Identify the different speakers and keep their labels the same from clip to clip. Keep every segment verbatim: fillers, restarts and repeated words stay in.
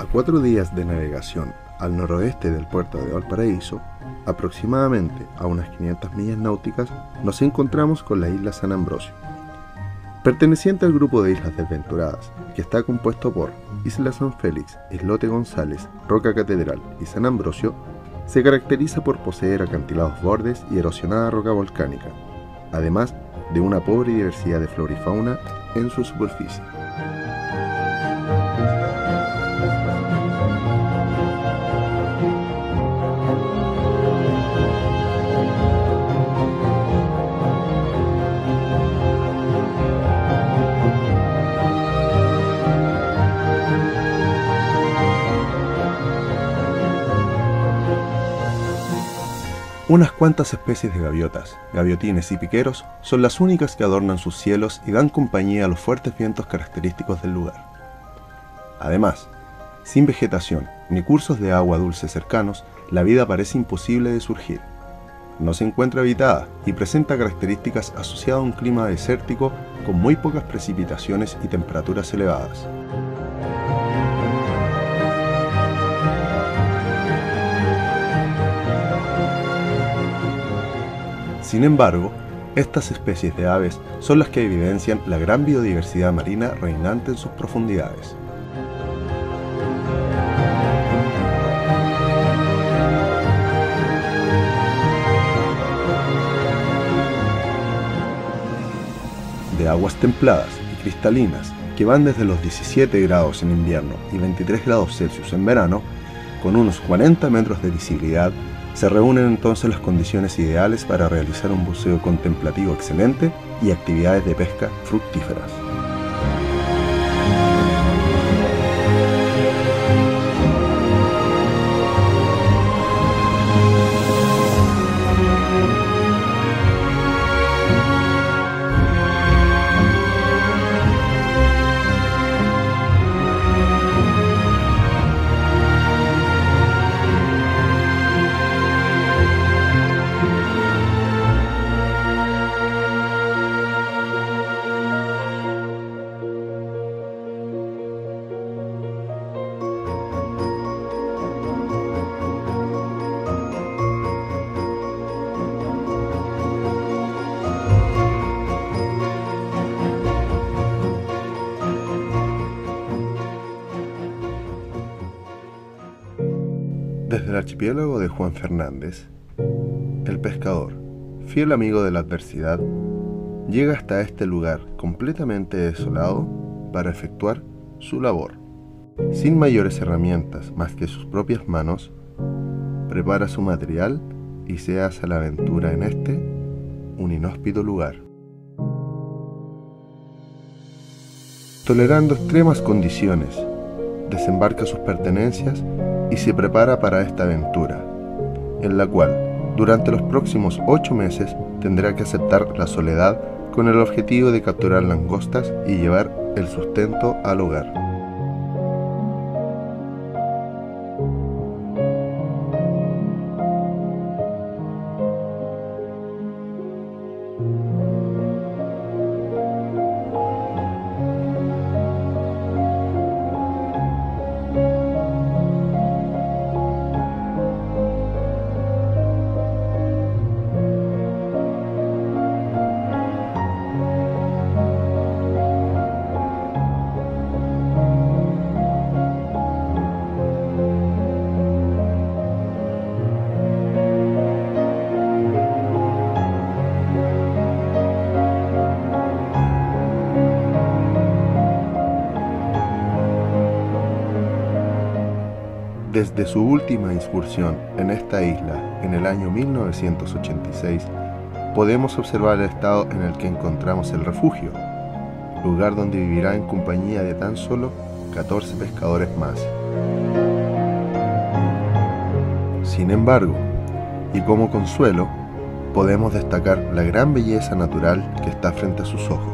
Speaker 1: cuatro días de navegación al noroeste del puerto de Valparaíso, aproximadamente a unas quinientas millas náuticas, nos encontramos con la isla San Ambrosio. Perteneciente al grupo de islas desventuradas, que está compuesto por Isla San Félix, Islote González, Roca Catedral y San Ambrosio, se caracteriza por poseer acantilados bordes y erosionada roca volcánica, además de una pobre diversidad de flora y fauna en su superficie. Unas cuantas especies de gaviotas, gaviotines y piqueros son las únicas que adornan sus cielos y dan compañía a los fuertes vientos característicos del lugar. Además, sin vegetación ni cursos de agua dulce cercanos, la vida parece imposible de surgir. No se encuentra habitada y presenta características asociadas a un clima desértico con muy pocas precipitaciones y temperaturas elevadas. Sin embargo, estas especies de aves son las que evidencian la gran biodiversidad marina reinante en sus profundidades. De aguas templadas y cristalinas que van desde los diecisiete grados en invierno y veintitrés grados Celsius en verano, con unos cuarenta metros de visibilidad, se reúnen entonces las condiciones ideales para realizar un buceo contemplativo excelente y actividades de pesca fructíferas. Desde el archipiélago de Juan Fernández, el pescador, fiel amigo de la adversidad, llega hasta este lugar completamente desolado para efectuar su labor. Sin mayores herramientas más que sus propias manos, prepara su material y se hace a la aventura en este, un inhóspito lugar. Tolerando extremas condiciones, desembarca sus pertenencias y se prepara para esta aventura, en la cual, durante los próximos ocho meses, tendrá que aceptar la soledad con el objetivo de capturar langostas y llevar el sustento al hogar. Desde su última incursión en esta isla en el año mil novecientos ochenta y seis, podemos observar el estado en el que encontramos el refugio, lugar donde vivirá en compañía de tan solo catorce pescadores más. Sin embargo, y como consuelo, podemos destacar la gran belleza natural que está frente a sus ojos.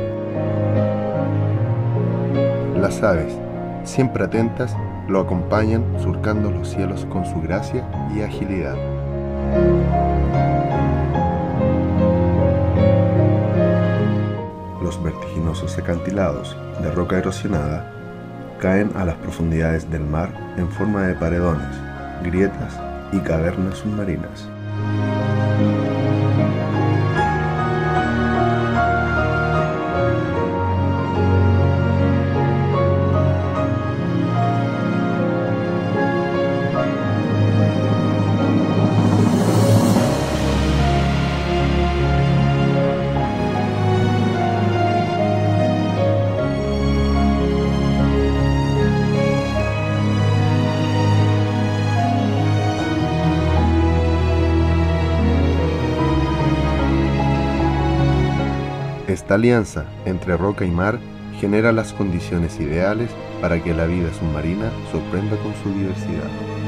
Speaker 1: Las aves, siempre atentas, lo acompañan surcando los cielos con su gracia y agilidad. Los vertiginosos acantilados de roca erosionada caen a las profundidades del mar en forma de paredones, grietas y cavernas submarinas. Esta alianza entre roca y mar genera las condiciones ideales para que la vida submarina sorprenda con su diversidad.